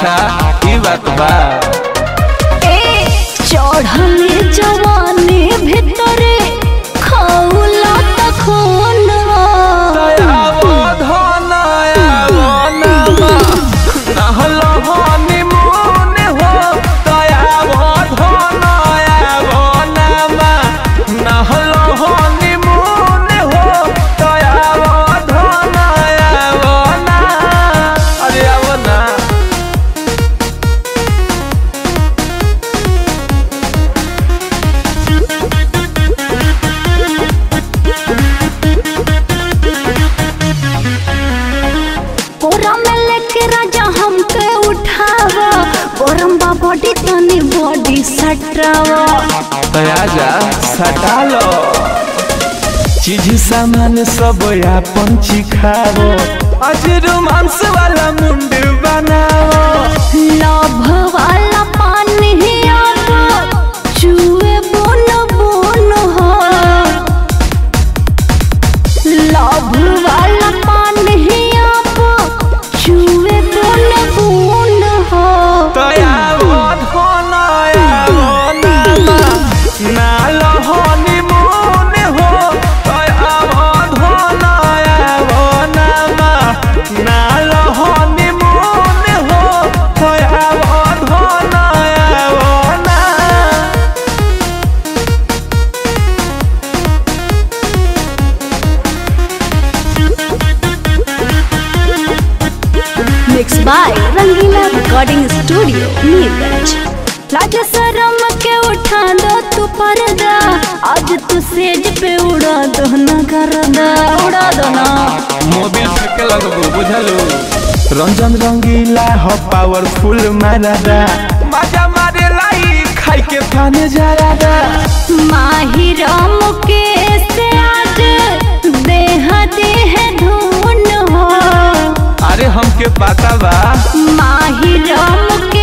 अच्छा ई बात बा चढ़ले जवानी भितरे खौला तखन बॉडी तनी बॉडी सटावा आजा सटा लो चीज सामान सब अपन चिखाओ आज रोमांस वाला मुंड बनाओ लव वाला पानी अब चुए बोन बोन हो लव वाला पानी अब चुए बोन बोन हो Mixed by Rangila recording studio Nilganj. लाज शर्म के उठा दो तू पर्दा आज तू सेज पे उड़ा दो ना करदा उड़ा दो ना मोबिल फेंके लगबो बुझलू रंजन रंगीला हो पावरफुल मारादा मजा मारे लाई खाई के पाने जरादा माहिर मुकेश से आज देह धुन हो अरे हमके पता बा माहिर मुकेश